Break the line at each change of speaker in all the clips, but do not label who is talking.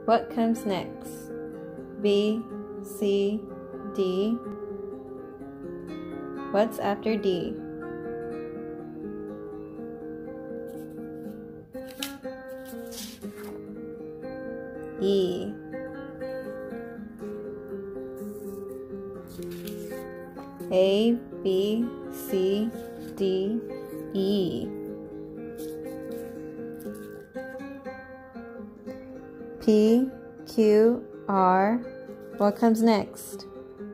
What comes next? B, C, D. What's after D? E. A, B, C, D, E. P, Q, R. What comes next?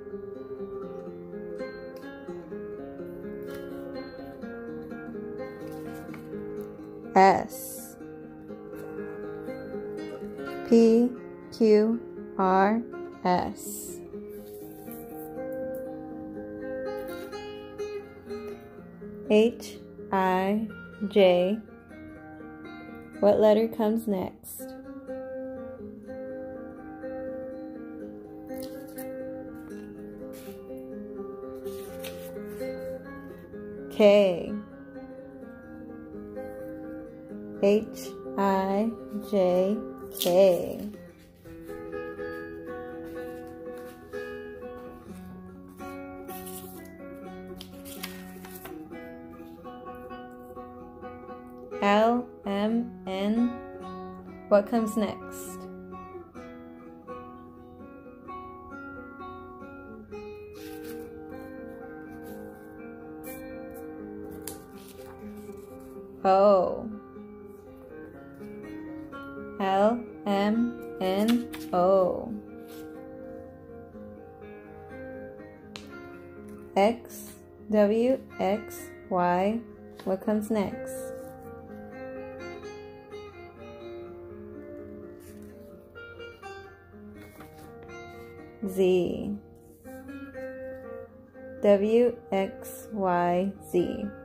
S. P, Q, R, S. H, I, J. What letter comes next? K. H, I, J, K. L, M, N. What comes next? O. L, M, N, O. X, W, X, Y. What comes next? Z. W, X, Y, Z.